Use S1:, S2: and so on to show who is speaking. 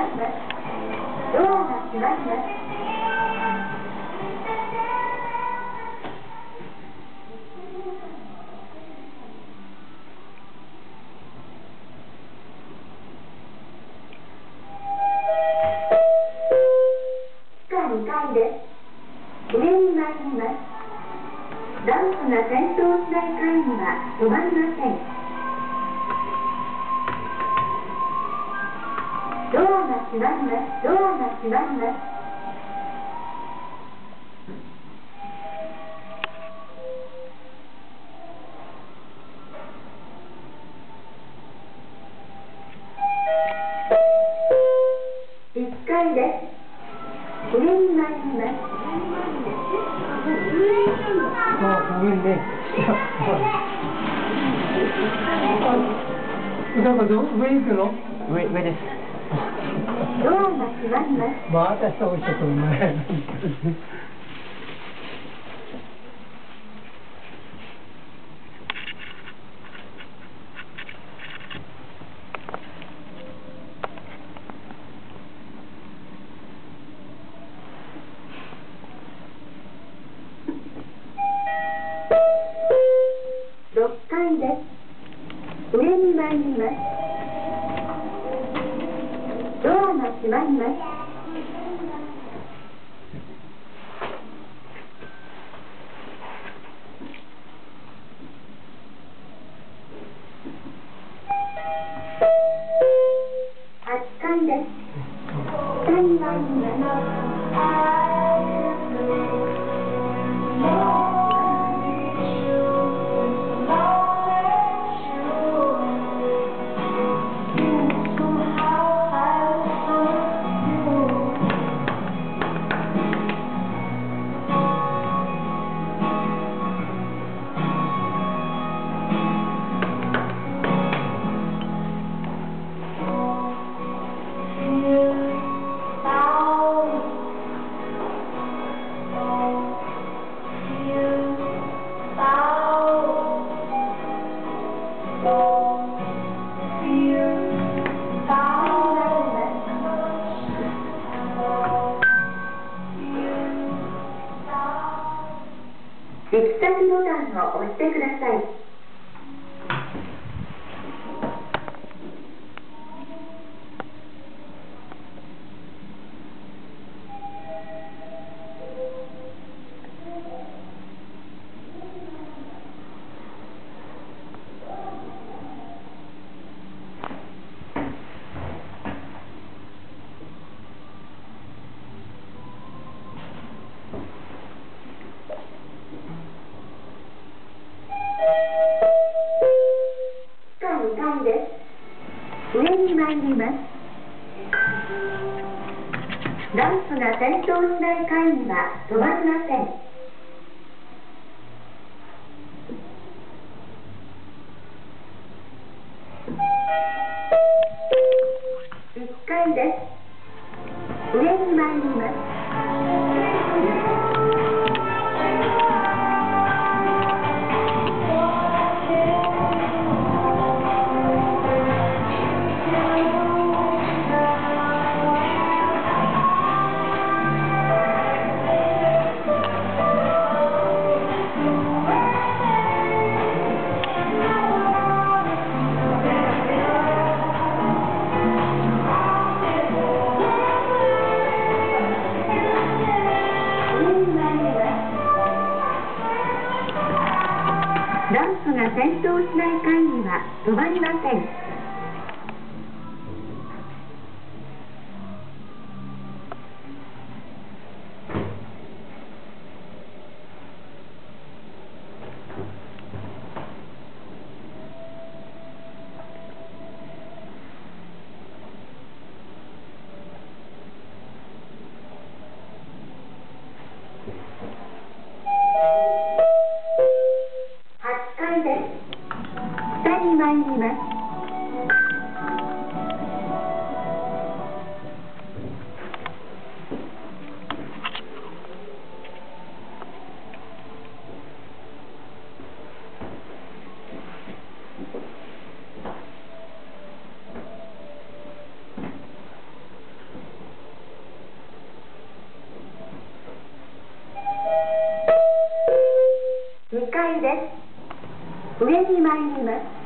S1: ます。ドアが閉まります。地下2階です。上に参ります。ダンプが点灯しない階には止まりません。ドアが閉まります。ドアが閉まります。1階です。上に参ります。
S2: 上にね。なんか上行くの？
S3: 上です。
S1: ドアが閉まります。
S2: また下落ちてくる前。
S1: 6階です。上に参ります。ドアが閉まります。8階です。下に参ります。行き先ボタンを押してください。2階です。上に参ります。ランプが点灯しない階には止まりません。1階です。上に参ります。ランプが点灯しない階には止まりません。8階です。下に参ります。 です。上に参ります。